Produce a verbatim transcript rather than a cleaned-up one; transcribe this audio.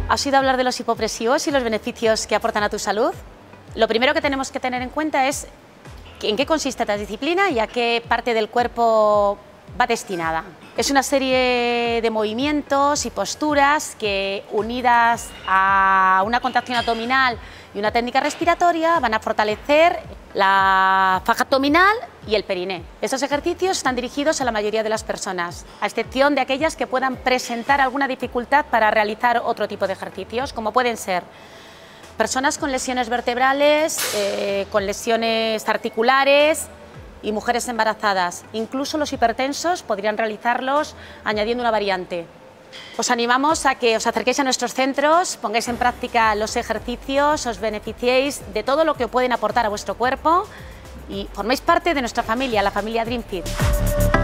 ¿Has oído hablar de los hipopresivos y los beneficios que aportan a tu salud? Lo primero que tenemos que tener en cuenta es en qué consiste esta disciplina y a qué parte del cuerpo va destinada. Es una serie de movimientos y posturas que, unidas a una contracción abdominal y una técnica respiratoria, van a fortalecer la faja abdominal y el periné. Estos ejercicios están dirigidos a la mayoría de las personas, a excepción de aquellas que puedan presentar alguna dificultad para realizar otro tipo de ejercicios, como pueden ser personas con lesiones vertebrales, eh, con lesiones articulares y mujeres embarazadas. Incluso los hipertensos podrían realizarlos añadiendo una variante. Os animamos a que os acerquéis a nuestros centros, pongáis en práctica los ejercicios, os beneficiéis de todo lo que pueden aportar a vuestro cuerpo y forméis parte de nuestra familia, la familia Dream Fit.